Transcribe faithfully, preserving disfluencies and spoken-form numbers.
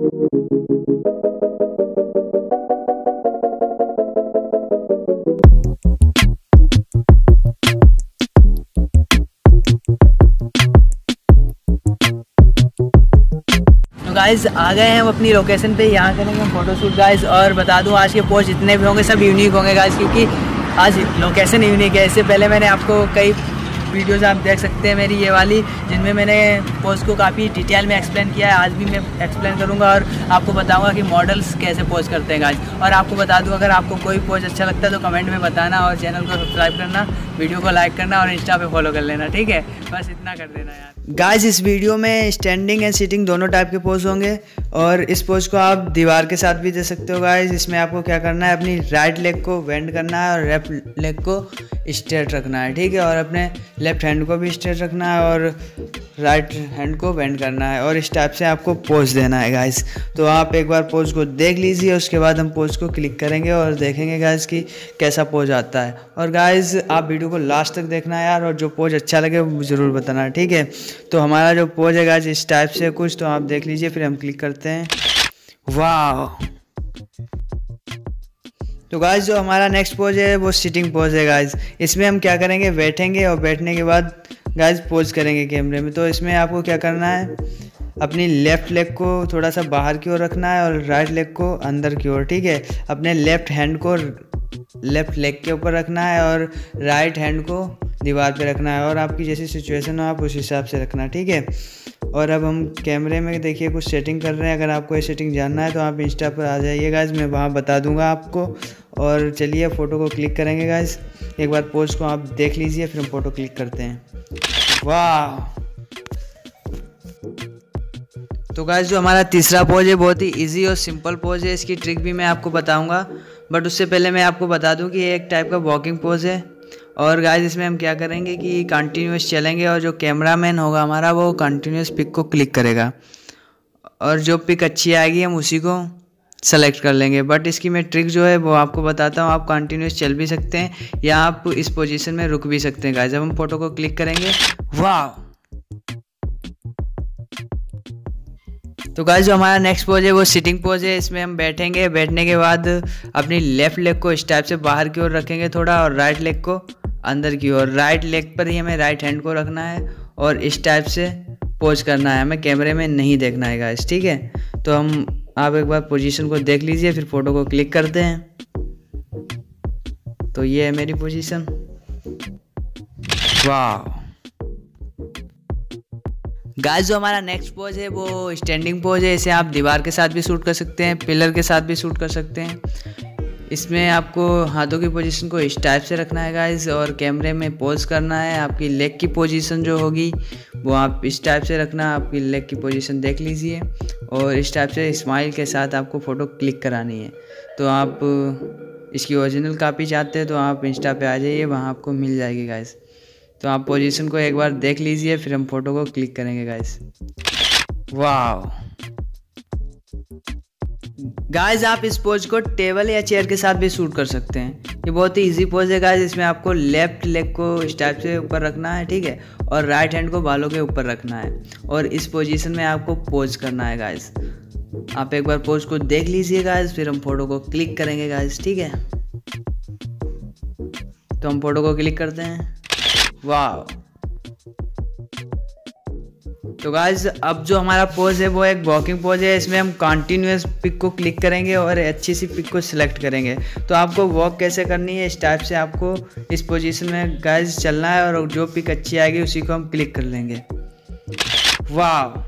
Guys आ गए हैं हम अपनी लोकेशन पे, यहाँ करेंगे हम फोटोशूट गाइज। और बता दूँ आज के पोस्ट जितने भी होंगे सब यूनिक होंगे गाइज, क्योंकि आज लोकेशन यूनिक है। इससे पहले मैंने आपको कई वीडियोस आप देख सकते हैं मेरी ये वाली, जिनमें मैंने पोस्ट को काफ़ी डिटेल में एक्सप्लेन किया है। आज भी मैं एक्सप्लेन करूंगा और आपको बताऊंगा कि मॉडल्स कैसे पोस्ट करते हैं गाइज। और आपको बता दूं अगर आपको कोई पोस्ट अच्छा लगता है तो कमेंट में बताना, और चैनल को सब्सक्राइब करना, वीडियो को लाइक करना और इंस्टा पे फॉलो कर लेना, ठीक है? बस इतना कर देना यार। गाइज इस वीडियो में स्टैंडिंग एंड सिटिंग दोनों टाइप के पोज होंगे, और इस पोज को आप दीवार के साथ भी दे सकते हो गाइज। इसमें आपको क्या करना है, अपनी राइट लेग को बेंड करना है और लेफ्ट लेग को स्ट्रेट रखना है, ठीक है? और अपने लेफ्ट हैंड को भी स्ट्रेट रखना है और राइट हैंड को बेंड करना है, और इस टाइप से आपको पोज देना है गाइज। तो आप एक बार पोज को देख लीजिए, उसके बाद हम पोज को क्लिक करेंगे और देखेंगे गाइज कि कैसा पोज आता है। और गाइज आप वीडियो को लास्ट तक देखना यार, और जो पोज अच्छा लगे वो ज़रूर बताना, ठीक है? तो हमारा जो पोज है गाइज इस टाइप से कुछ, तो आप देख लीजिए, फिर हम क्लिक करते हैं। वाह! तो गाइज जो हमारा नेक्स्ट पोज है वो सिटिंग पोज है गाइज। इसमें हम क्या करेंगे, बैठेंगे और बैठने के बाद गाइज पोज करेंगे कैमरे में। तो इसमें आपको क्या करना है, अपनी लेफ़्ट लेग को थोड़ा सा बाहर की ओर रखना है और राइट लेग को अंदर की ओर, ठीक है? अपने लेफ़्ट हैंड को लेफ़्ट लेग के ऊपर रखना है और राइट हैंड को दीवार पे रखना है, और आपकी जैसी सिचुएशन हो आप उस हिसाब से रखना, ठीक है? और अब हम कैमरे में देखिए कुछ सेटिंग कर रहे हैं। अगर आपको ये सेटिंग जानना है तो आप इंस्टा पर आ जाइए गाइज, मैं वहाँ बता दूंगा आपको। और चलिए फ़ोटो को क्लिक करेंगे गाइज। एक बार पोज को आप देख लीजिए, फिर हम फ़ोटो क्लिक करते हैं। वाह! तो गाइज जो हमारा तीसरा पोज है बहुत ही इजी और सिंपल पोज है। इसकी ट्रिक भी मैं आपको बताऊंगा, बट उससे पहले मैं आपको बता दूं कि ये एक टाइप का वॉकिंग पोज है। और गाइज इसमें हम क्या करेंगे कि कंटिन्यूस चलेंगे, और जो कैमरामैन होगा हमारा वो कंटिन्यूस पिक को क्लिक करेगा, और जो पिक अच्छी आएगी हम उसी को सेलेक्ट कर लेंगे। बट इसकी मैं ट्रिक जो है वो आपको बताता हूँ। आप कंटिन्यूस चल भी सकते हैं या आप इस पोजीशन में रुक भी सकते हैं गाइज। जब हम फोटो को क्लिक करेंगे, वाह! तो गाइज जो हमारा नेक्स्ट पोज है वो सिटिंग पोज है। इसमें हम बैठेंगे, बैठने के बाद अपनी लेफ्ट लेग को इस टाइप से बाहर की ओर रखेंगे थोड़ा, और राइट लेग को अंदर की ओर। राइट लेग पर ही हमें राइट हैंड को रखना है और इस टाइप से पोज करना है, हमें कैमरे में नहीं देखना है गाइज, ठीक है? तो हम आप एक बार पोजीशन को देख लीजिए, फिर फोटो को क्लिक करते हैं। तो ये है मेरी पोजीशन। वाह! गाइस जो हमारा नेक्स्ट पोज है वो स्टैंडिंग पोज है। इसे आप दीवार के साथ भी शूट कर सकते हैं, पिलर के साथ भी शूट कर सकते हैं। इसमें आपको हाथों की पोजीशन को इस टाइप से रखना है गाइस, और कैमरे में पोज करना है। आपकी लेग की पोजीशन जो होगी वो आप इस टाइप से रखना। आपकी लेग की पोजीशन देख लीजिए, और इस टाइप से स्माइल के साथ आपको फ़ोटो क्लिक करानी है। तो आप इसकी ओरिजिनल कॉपी चाहते हैं तो आप इंस्टा पे आ जाइए, वहाँ आपको मिल जाएगी गाइस। तो आप पोजीशन को एक बार देख लीजिए, फिर हम फोटो को क्लिक करेंगे गाइस। वाह! गाइस आप इस पोज को टेबल या चेयर के साथ भी शूट कर सकते हैं। ये बहुत ही इजी पोज है गाइस। इसमें आपको लेफ्ट लेग को इस टाइप से ऊपर रखना है, ठीक है? और राइट हैंड को बालों के ऊपर रखना है, और इस पोजीशन में आपको पोज करना है गाइस। आप एक बार पोज को देख लीजिए गाइस, फिर हम फोटो को क्लिक करेंगे गाइस, ठीक है? तो हम फोटो को क्लिक करते हैं। वाह! तो गाइज अब जो हमारा पोज है वो एक वॉकिंग पोज है। इसमें हम कंटिन्यूअस पिक को क्लिक करेंगे और अच्छी सी पिक को सिलेक्ट करेंगे। तो आपको वॉक कैसे करनी है, इस टाइप से आपको इस पोजीशन में गाइज चलना है, और जो पिक अच्छी आएगी उसी को हम क्लिक कर लेंगे। वाह!